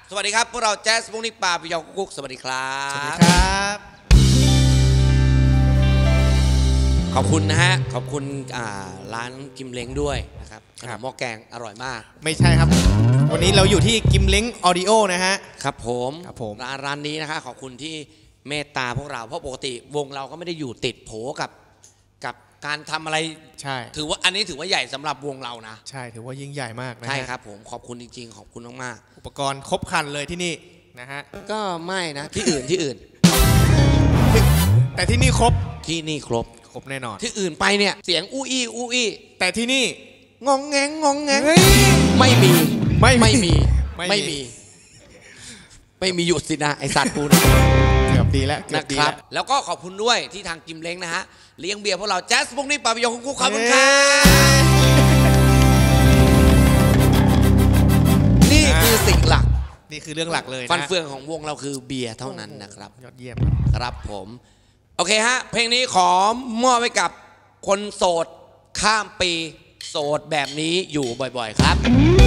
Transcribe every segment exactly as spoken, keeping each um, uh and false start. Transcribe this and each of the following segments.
สวัสดีครับพวกเราแจ๊สมุกนิกปาปิยองกุ๊กสวัสดีครับสวัสดีครับขอบคุณนะฮะขอบคุณร้านกิมเล้งด้วยนะครับขนมหม้อแกงอร่อยมากไม่ใช่ครับวันนี้เราอยู่ที่กิมเล้งออดิโอนะฮะครับผมครับผมร้านร้านนี้นะคะขอบคุณที่เมตตาพวกเราเพราะปกติวงเราก็ไม่ได้อยู่ติดโผกับกับการทำอะไรใช่ถือว่าอันนี้ถือว่าใหญ่สำหรับวงเรานะใช่ถือว่ายิ่งใหญ่มากนะใช่ครับผมขอบคุณจริงๆขอบคุณมากๆอุปกรณ์ครบครันเลยที่นี่นะฮะก็ไม่นะที่อื่นที่อื่นแต่ที่นี่ครบที่นี่ครบครบแน่นอนที่อื่นไปเนี่ยเสียงอู้อี้อู้อี้แต่ที่นี่งองแงงงองแงงไม่มีไม่ไม่มีไม่มีไม่มีหยุดสินะไอสัตว์ปูนะเกือบดีแล้วนะครับแล้วก็ขอบคุณด้วยที่ทางกิมเล้งนะฮะเลี้ยงเบียร์พวกเราแจ๊สพวกนี้ปาปิยองกุ๊กขอบคุณครับนี่คือสิ่งหลักนี่คือเรื่องหลักเลยฟันเฟืองของวงเราคือเบียร์เท่านั้นนะครับยอดเยี่ยมครับผมโอเคฮะเพลงนี้ขอมอบไว้กับคนโสดข้ามปีโสดแบบนี้อยู่บ่อยๆครับ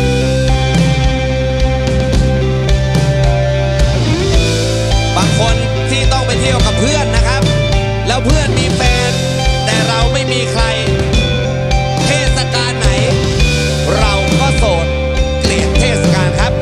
บางคนที่ต้องไปเที่ยวกับเพื่อนนะครับแล้วเพื่อนมีแฟนแต่เราไม่มีใครเทศกาลไหนเราก็โสดเกลียดเทศกาลครับ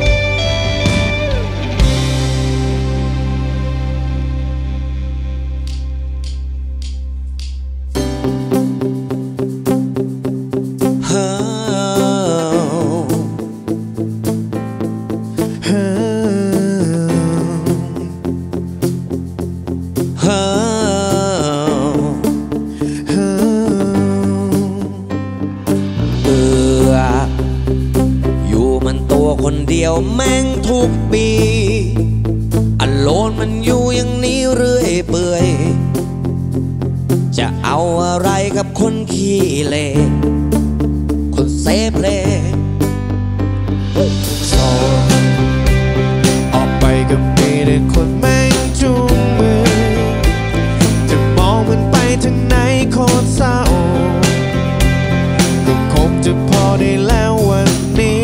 คนเดียวแม่งทุกปีอโลนมันอยู่อย่างนี้เรื่อยเปื่อยจะเอาอะไรกับคนขี้เล่คนเซฟเล่โซออกไปก็มีแต่คนแม่งจูงมือจะมองมันไปทางไหนโคตรเศร้าก็คงจะพอได้แล้ววันนี้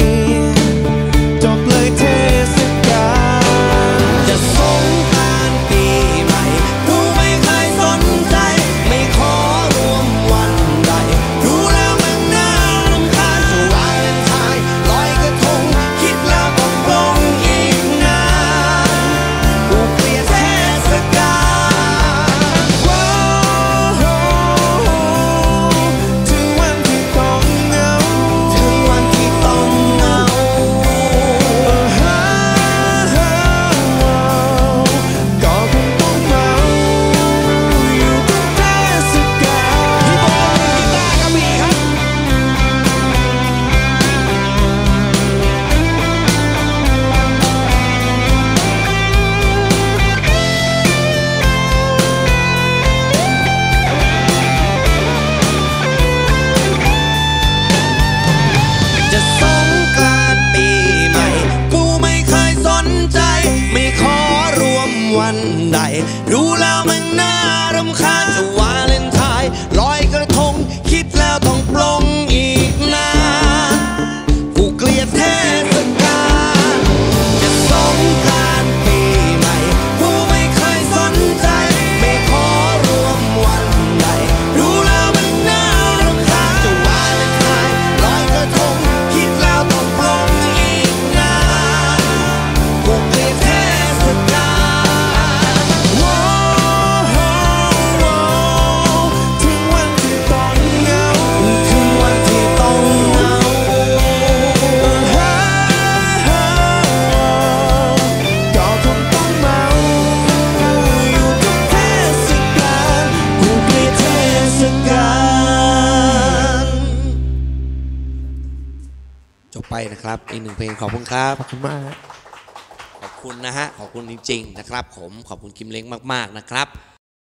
รู้แล้วมันน่ารำคาญจะวาเลนไทน์ลอยกระทงคิดแล้วต้องปลงอีกนานกูเกลียดเทศกาลจะสงกรานต์ปีใหม่กูไม่เคยสนใจไม่ขอรวมวันใดรู้แล้วมันน่ารำคาญจะวาเลนไทน์ลอยกระทงคิดแล้วต้องปลงอีกนานกูเกลียดเทศกาลไปนะครับอีกหนึ่งเพลงขอบคุณครับขอบคุณมากขอบคุณนะฮะขอบคุณจริงๆนะครับผมขอบคุณกิมเล้งมากๆนะครับ